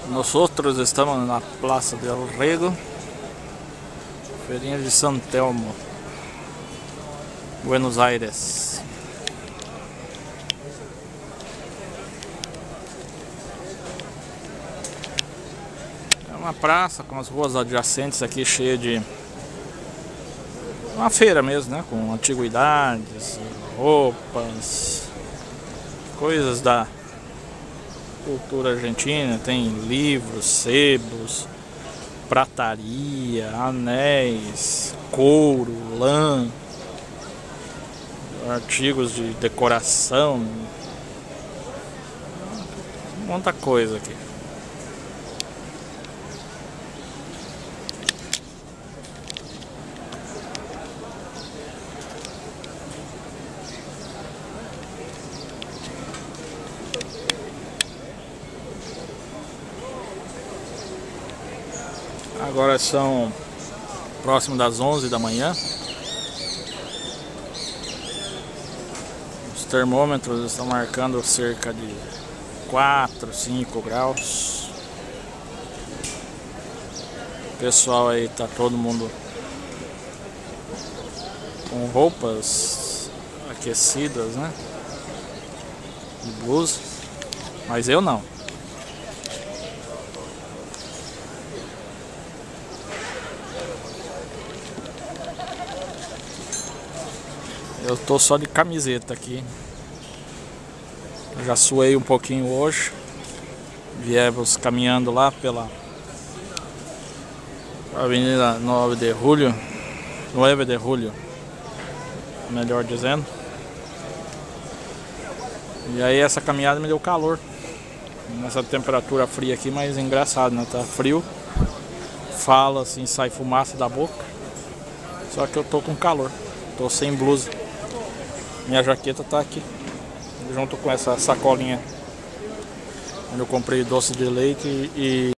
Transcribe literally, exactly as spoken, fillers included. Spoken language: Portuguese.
Nosotros estamos na Plaza del Rego, feirinha de San Telmo, Buenos Aires. É uma praça com as ruas adjacentes aqui, cheia de uma feira mesmo, né? Com antiguidades, roupas, coisas da cultura argentina. Tem livros, sebos, prataria, anéis, couro, lã, artigos de decoração, muita coisa aqui. Agora são próximo das onze da manhã. Os termômetros estão marcando cerca de quatro, cinco graus. O pessoal aí tá todo mundo com roupas aquecidas, né? De blusa, mas eu não. Eu tô só de camiseta aqui. Eu já suei um pouquinho hoje. Viemos caminhando lá pela Avenida nove de Julho, nove de Julho, melhor dizendo. E aí essa caminhada me deu calor. Nessa temperatura fria aqui, mas engraçado, né? Tá frio. Fala assim, sai fumaça da boca. Só que eu tô com calor. Tô sem blusa. Minha jaqueta tá aqui, junto com essa sacolinha onde eu comprei doce de leite e